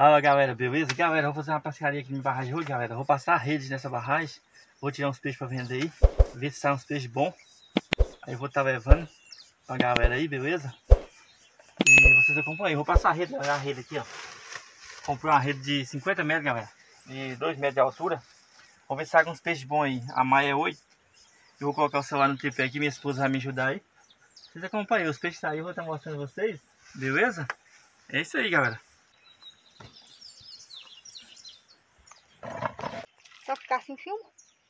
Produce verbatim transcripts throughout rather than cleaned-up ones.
Fala galera, beleza? Galera, eu vou fazer uma pescaria aqui na barragem hoje, galera. Eu vou passar a rede nessa barragem. Vou tirar uns peixes pra vender aí. Ver se sai uns peixes bons. Aí eu vou estar tá levando pra galera aí, beleza? E vocês acompanham. Eu vou passar a rede, olha a rede aqui, ó. Comprei uma rede de cinquenta metros, galera. De dois metros de altura. Vamos ver se sai uns peixes bons aí. A maia é oito. Eu vou colocar o celular no tripé aqui, minha esposa vai me ajudar aí. Vocês acompanham, os peixes saíram, eu vou estar tá mostrando vocês. Beleza? É isso aí, galera. Só ficar sem filme?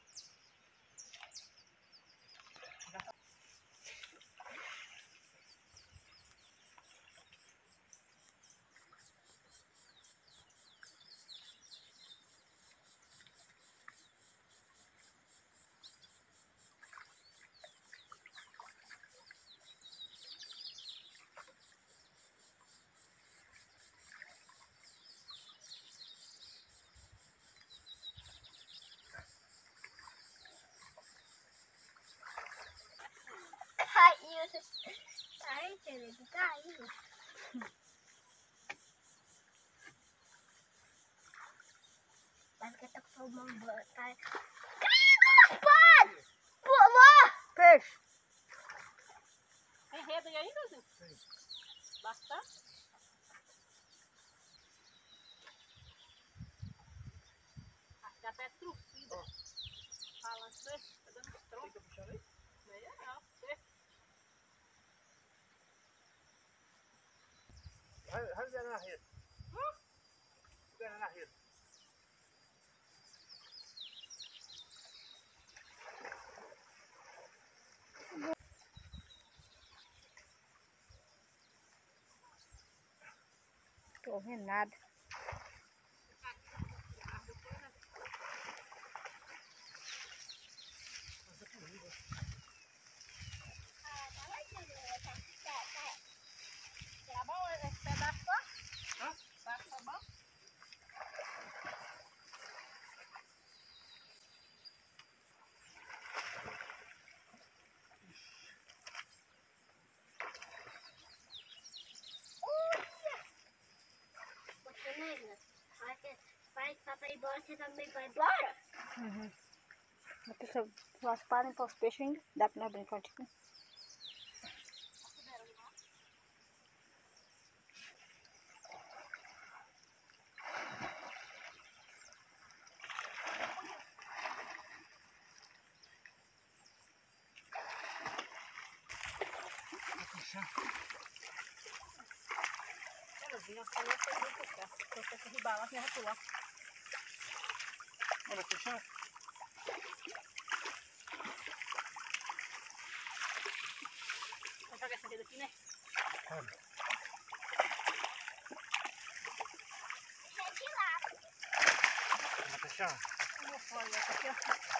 Caiu. Ai, querido, caiu. Parece que tá tomando banho. Caiu, Gaspar! Pulou! Peixe. Tem rede aí ainda, Zil? Sim. Bastante? Aqui até é trufida. Falando peixe, tá dando tronco. Fica puxando aí? Não é não, peixe. Vai, vai ver na rede. Hum? Vai na rede. Tô vendo nada. Tá bom esse pedaço só? Hã? Tá bom? Você lembra? Vai que vai papai embora, você também vai embora? Uhum. Nós paramos para os peixes ainda. Dá para nós brincar aqui. Ela falou que eu vou puxar. Se eu fosse ribalar, você ia pular. Olha, puxar. Vou jogar essa rede aqui, né? Olha. Deixa de lado. Vamos puxar. Eu vou fora essa aqui, ó.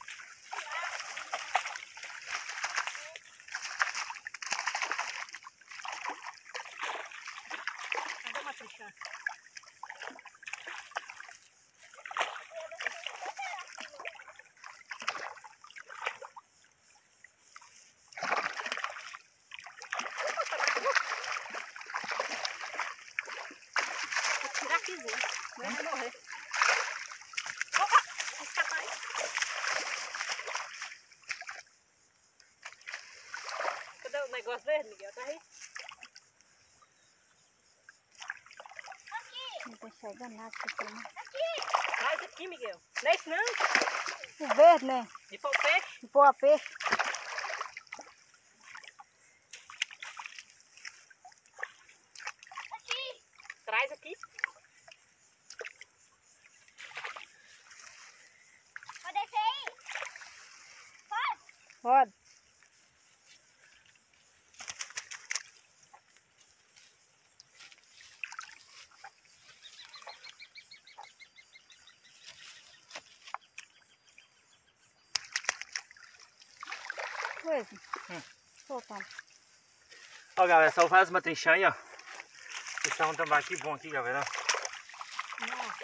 Cadê uma puxar? Vou tirar aqui, Zé. Vai morrer. Opa! Escapa aí. Cadê o negócio verde, Miguel? Tá aí? Não tô enxergando nada. Aqui! Traz aqui, Miguel. Não é isso não? O verde, né? De pôr o peixe. De pôr a peixe. Aqui! Traz aqui. Pode descer aí? Pode? Pode. Coisa. Hum. Soltando. Ó, galera, só faz uma trincha aí, ó. Esse é um tambaqui bom aqui, galera. Nossa,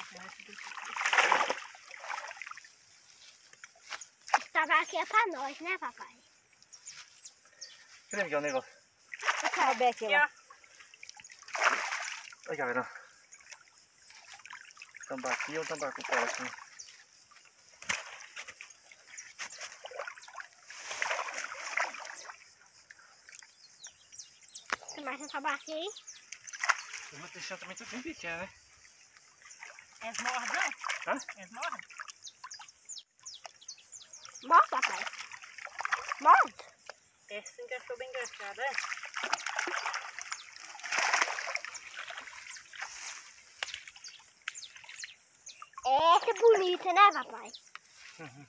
Esse tabaco é pra nós, né, papai? Cadê, Miguel, o negócio? Deixa eu ver aqui, aqui, ó. ó. Olha, galera. tambaqui ou tambacu próximo? Tem mais um tambaqui aí? Os meus peixinhos também estão bem pequenos, né? Eles mordem, não? Hã? Eles mordem? Morde, papai. Morde. Esse encaixou bem encaixado, é? Essa é bonita, né, papai? Uhum.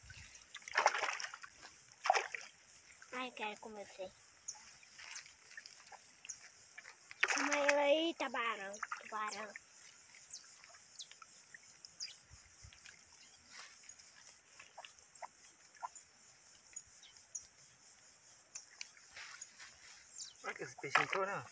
Ai, eu quero comer você. Toma ela aí, tubarão. Tubarão. Olha que esse peixinho todo, né?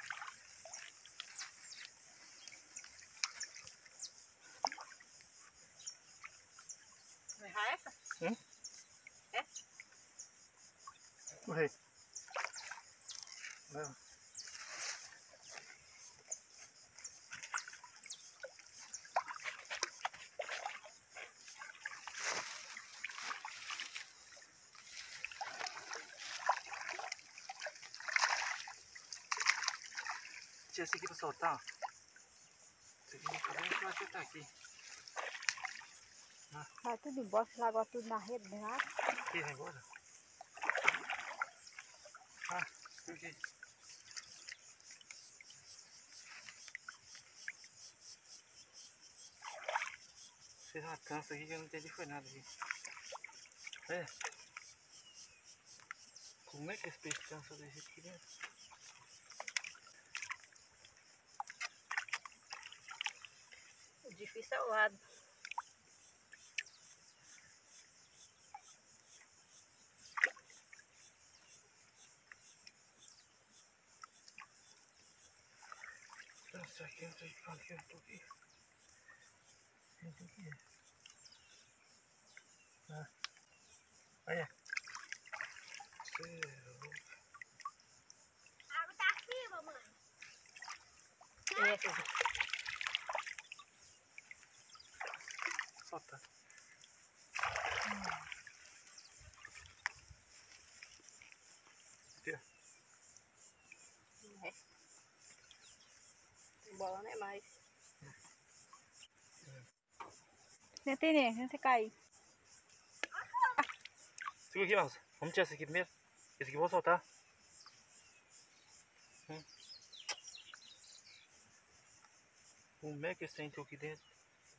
Vai errar essa? Hum? Essa? Corre. Leva. Tira esse aqui pra soltar, ó. Esse aqui tá bem, vai soltar aqui. Vai tudo embora, se largou tudo na rede, né? Aqui, vai embora. Ah, por quê? Fez uma cansa aqui que eu não entendi foi nada aqui. É. Como é que esse peixe cansa desse jeito aqui dentro? O difícil é o lado. Nossa, aqui eu sei pra onde eu tô aqui. Esse aqui é. Ah. Olha. A água tá aqui, mamãe. E essas? Solta. Aqui, ó. É. Bola não é mais. Não tem nem, não tem cair. Segura aqui, Marcos. Vamos tirar esse aqui primeiro. Esse aqui eu vou soltar. Hum. Como é que esse entrou aqui dentro?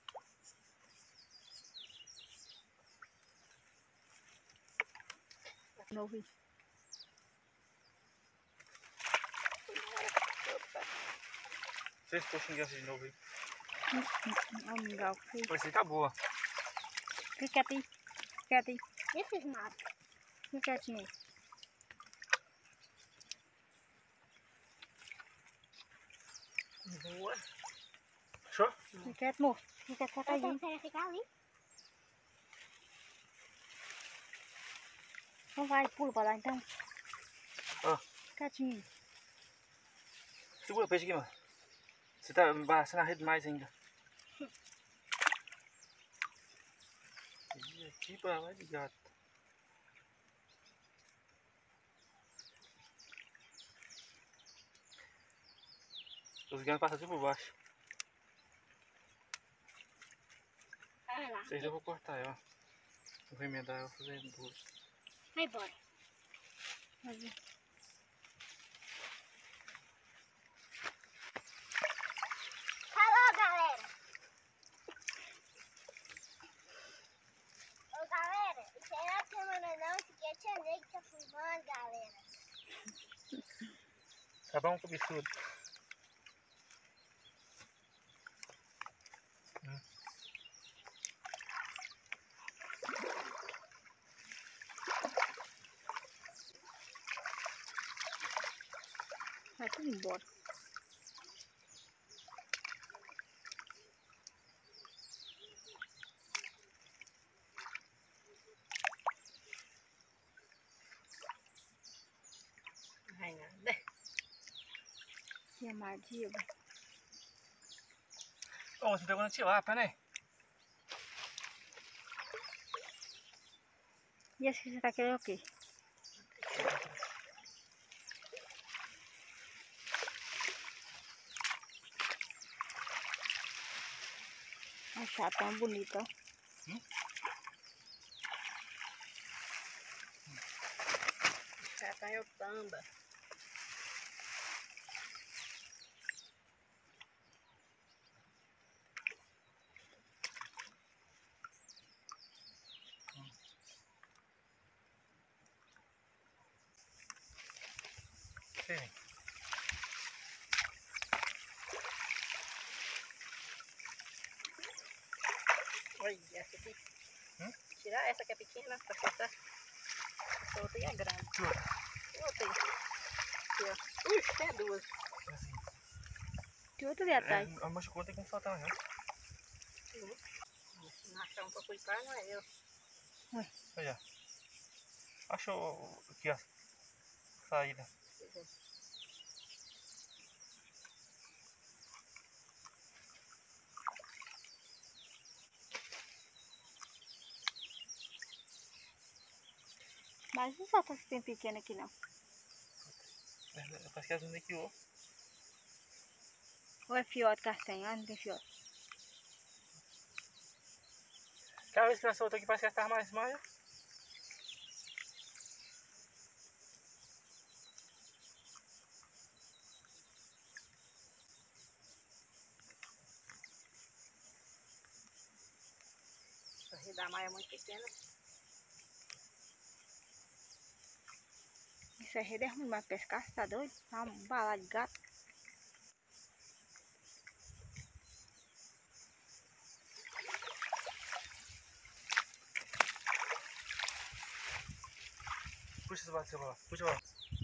Não vi. Seis coxinhas de novo aí. Olha o mingau que fez. Esse aí tá boa. Fica quietinho. Fica quietinho. Esses matos. Fica quietinho aí. Boa. Fechou? Fica quieto, moço. Fica sentadinho. Você ficar ali? Então vai, pula pra lá então. Ó. Quietinho. Segura o peixe aqui, mano. Você tá embaçando a rede mais ainda. E aqui pra lá de gato. Os gatos passam tudo por baixo. Vai lá. Vocês eu vou cortar ela. Eu vou emendar ela, fazer duas. Vai embora. Vai ver. Falou, galera. Ô, galera, isso aí não é câmera não. Isso aqui é tia Ney que tá filmando, galera. Tá bom, cabeçudo. Hum. Vai tudo embora. Ai, nada. Que amardia, velho. Ô, você pegou na tilápia, né? E esse que você tá querendo o quê? Achar tão bonito, ó. Hum? Cacaiotamba. Sim. Olha essa aqui. Hum? Tirar essa que é pequena pra cortar. Essa outra aí é grande. Que outra? E outra aí. Aqui, ó. Ixi, tem duas. Assim. Que outro ali atrás? É, a machucou tem como soltar, né? Não achar um pra cuidar, não é eu. Olha. Achou aqui, ó. Saída. Mas não só que tem pequeno aqui não. Parece que as meninas aqui, ó. Ou é fiote castanha? Ah, não tem fiote. Cada vez que nós soltamos aqui parece que ela tá mais maior. Essa redamar é muito pequena. Isso é rede é ruim, mas pescar, você tá doido? Tá uma balada de gato. Puxa esse bate celular. Puxa lá.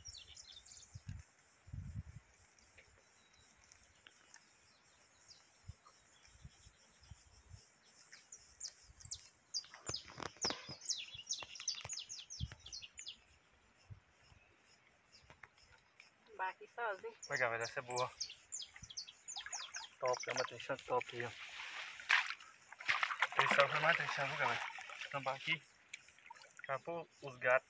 Vai aqui sozinho. Legal, vai essa é boa. Top, é uma trincha top aí, ó. Esse foi mais trincha, viu, galera? Tampar aqui. Acabou os gatos.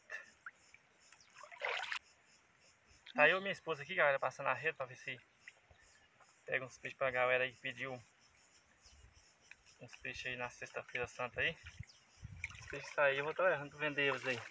Tá eu e minha esposa aqui, galera, passando a rede pra ver se pega uns peixes pra galera aí que pediu uns peixes aí na sexta-feira santa aí. Os peixes saíram, eu vou estar errando pra vender eles aí.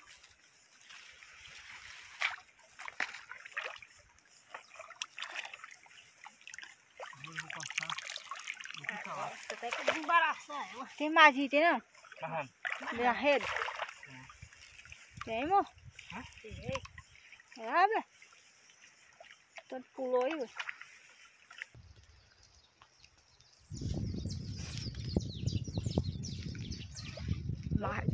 Vou passar. Vou ficar lá. Você tem que desembaraçar ela. Tem mais item não? Aham. Da rede? Sim. Tem, amor? Tirei. É, abre. Tanto pulou aí, ué. Mas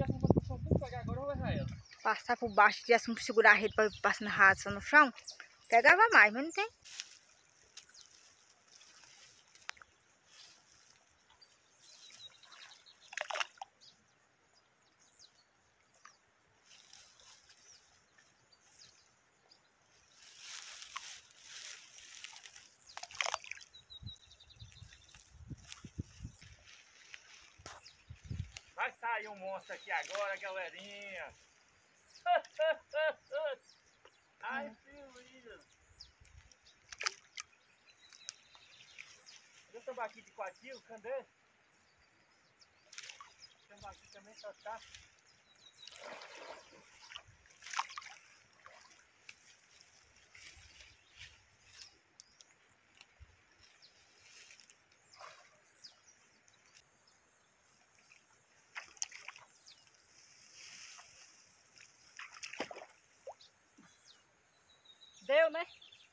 passar por baixo, tivesse um segurar a rede para passar na raça no chão, pegava mais, mas não tem. Vai sair um monstro aqui agora, galerinha. Ai, filho. Cadê o tambaqui de quatro quilos? Cadê? O tambaqui também só tá. Deu, né?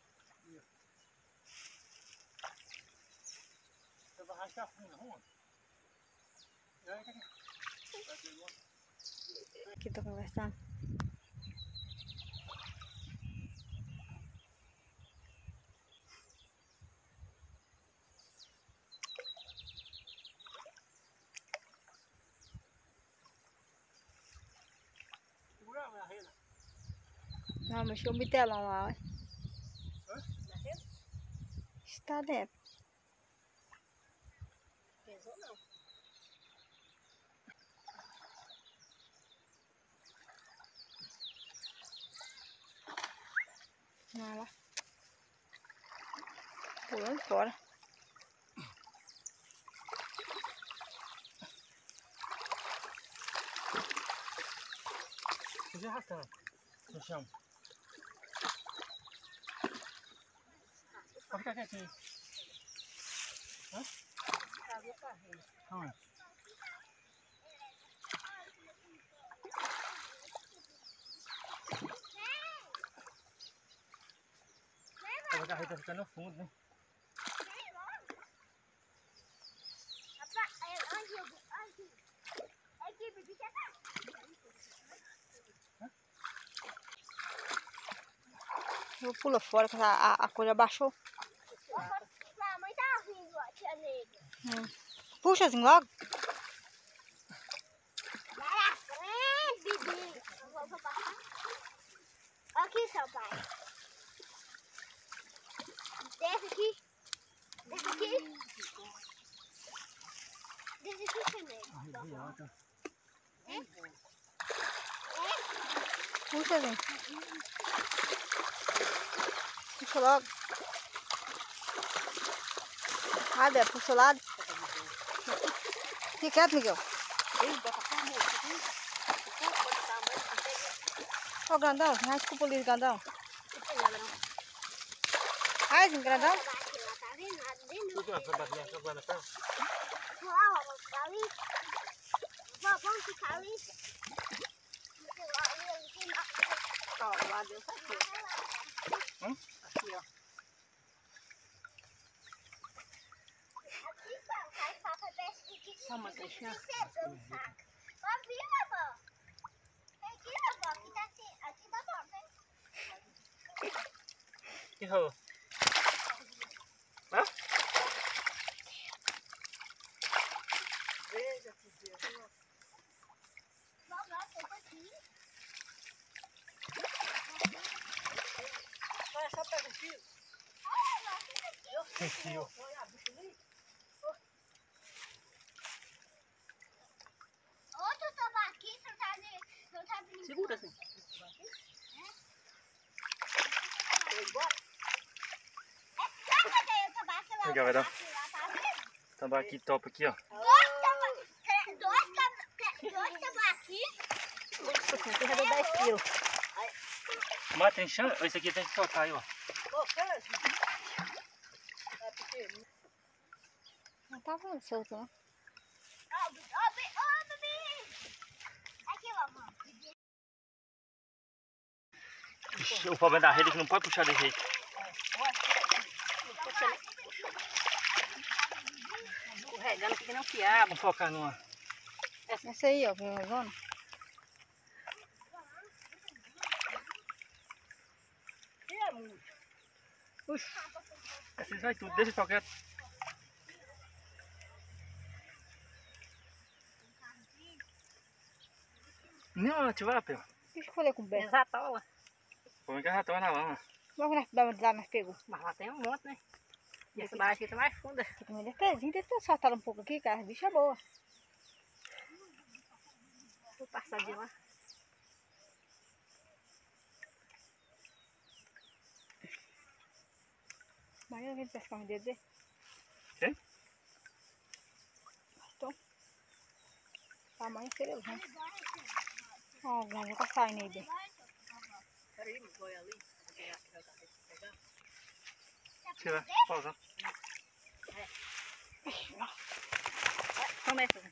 Você vai rachar fundo, arruma. Aqui tô conversando. Segura a minha rede. Não, mexeu o bitelão lá, ó. Na rede? Está dentro. Vai lá. Pulando fora. Podia arrastando no chão. Pode ficar quietinho. Hã? Calma. A garreta fica no fundo, né? Eu pulo fora, que a, a, a coisa baixou. A mãe tá rindo, ó, tia Negra. Hum. Puxa assim logo. Vai na frente, Bibi. Eu vou, vou passar. Aqui, seu pai. Desce aqui. Desce aqui. Desce aqui, tia Negra. Puxa assim. Puxa logo. Ah, Débora, puxa o lado. Fica quieto, Miguel. Ó, grandão, ai, desculpa ali, grandão. Ai, grandão. Tá vendo? Nada de novo. Tudo bem, vai bater essa guarda, tá? Lá, vamos ficar ali. Vamos ficar ali. Ó, lá dentro aqui. Hum? Aqui, ó. Só uma caixinha. Que rolou? Hã? Veja, filho. Vai, só pega o fio. Tem fio. Olha a bicha ali. Outro tambaqui, você tá de... Você tá brincando. Segura assim. Foi embora? É só fazer o tabaco lá. Aí, galera. Lá, tá vendo? Tambaqui top aqui, ó. Dois tabaquis. Dois tabaquis. Dois tabaquis. Nossa, você já deu dez quilos. Mas tem chão? Esse aqui tem que soltar aí, ó. Ô, cara, tá pequeno. Não tava solto, né? Ó, Bibi. Ó, Bibi. Ó, Bibi. Aqui, vovó. Ixi, o problema da rede é que não pode puxar de jeito. Escorregando aqui que não fiava. Vamos focar numa. Essa aí, ó, zona. Que é muito. Puxa. Esses vai tudo, deixa só quieto. Não, ativar, pô. O que eu falei com o Beto? Exatola. Põe garratão na lama. Logo nós dá lá, nós pegou. Mas lá tem um monte, né? E essa barra aqui tá mais funda. Tem que me dar pezinho, deixa eu soltar ela um pouco aqui, cara. A bicha é boa. Vou passar de lá. Mas eu vim pescar um dedo dele. Quem? Então. Tamanho seria bom. Ó, o grande tá saindo aí dele. Peraí, não foi ali. Pegar. Tira, pausa. Começa.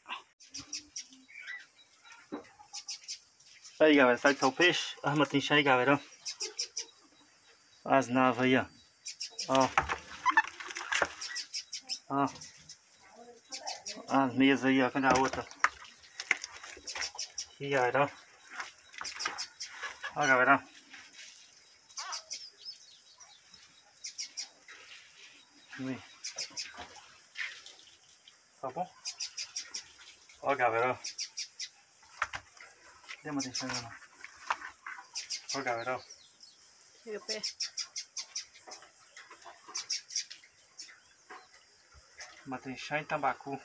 Aí, galera, sabe que é o peixe? Arma trincha aí, galera, ó. As navas aí, ó. Ó. Ó. As mesas aí, ó. Cadê a outra? Aqui, galera, ó. Ó, galera, ó. Vem. Tá bom? Ó, galera, ó. Dê uma atenção, não. Ó, galera, ó. Chega perto. Matrinchã e tambacu.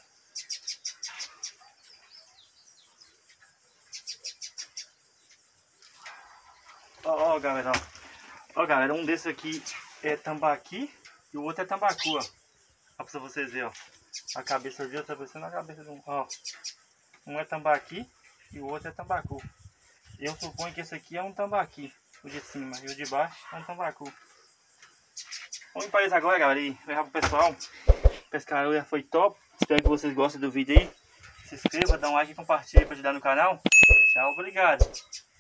Ó, ó, galera, ó. Ó, galera, um desses aqui é tambaqui e o outro é tambacu, ó. Ó, pra vocês verem, ó. A cabeça ali, ó, tá parecendo a cabeça de um, ó. Um é tambaqui e o outro é tambacu. Eu suponho que esse aqui é um tambaqui, o de cima, e o de baixo é um tambacu. Vamos para isso agora, galera, e levar pro pessoal. Pescaria foi top. Espero que vocês gostem do vídeo aí. Se inscreva, dá um like e compartilhe para ajudar no canal. Tchau, obrigado.